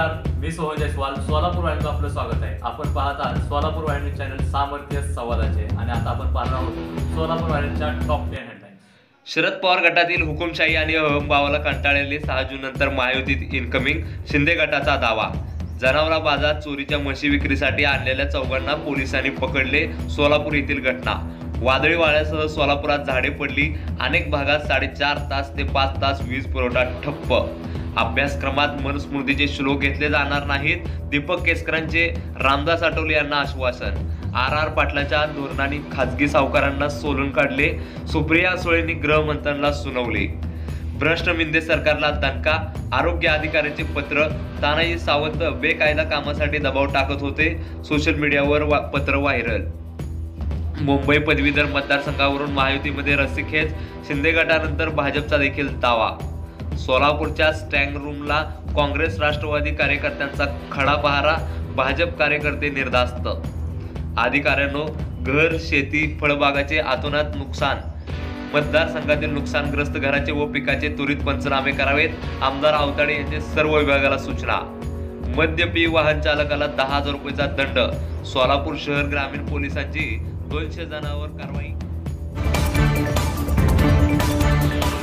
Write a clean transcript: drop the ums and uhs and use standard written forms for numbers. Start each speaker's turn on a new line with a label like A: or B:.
A: नमस्कार, मी सोहन जयस्वाल. सोलापूर वाहिनीचं आपलं स्वागत आहे. आपण पाहत आहात सोलापूर वाहिनी चॅनल सामर्थ्य संवादाचे आणि आता आपण पाहणार आहोत सोलापूर वाहिनीच्या टॉप 10 हेडलाईन्स.
B: शरद पवार गटातील हुकुमशाही आणि अहंभावाला कंटाळलेले 6 जून नंतर महायुतीत इनकमिंग. शिंदे गटाचा दावा. जनावराबाजात चोरीच्या म्हशी विक्रीसाठी आणलेल्या चौघांना पोलिसांनी पकडले. सोलापूर येथील घटना. वादळी वाऱ्यासह सोलापुरात झाडे पडली. अनेक भागात 4.5 तास ते 5 तास वीज पुरवठा ठप्प. अभ्यासक्रमात मनुस्मृतीचे श्लोक घेतले जाणार नाहीत. दीपक केसकरांचे रामदास आठवले यांना आश्वासन. आर पाटलांच्या धोरणाने खासगी सावकारांना सोलून काढले. सुप्रिया सुळेंनी गृहमंत्र्यांना सुनावले. भ्रष्ट मिंदे सरकारला दणका. आरोग्य अधिकाऱ्याचे पत्र. तानाजी सावंत बेकायदा कामासाठी दबाव टाकत होते. सोशल मीडियावर पत्र व्हायरल. मुंबई पदवीधर मतदारसंघावरून महायुतीमध्ये रस्सीखेच. शिंदे गटानंतर भाजपचा देखील दावा. सोलापूरच्या स्ट्रॉंग रूमला काँग्रेस राष्ट्रवादी कार्यकर्त्यांचा खडा पहारा. भाजप कार्यकर्ते निर्धास्त. अधिकाऱ्यांनो, घर, शेती, फळबागाचे अतोनात नुकसान. मतदारसंघातील नुकसानग्रस्त घराचे व पिकाचे त्वरित पंचनामे करावेत. आमदार आवताडे यांचे सर्व विभागाला सूचना. मद्यपी वाहन चालकाला 10,000 रुपयाचा दंड. सोलापूर शहर ग्रामीण पोलिसांची 200 जणांवर कारवाई.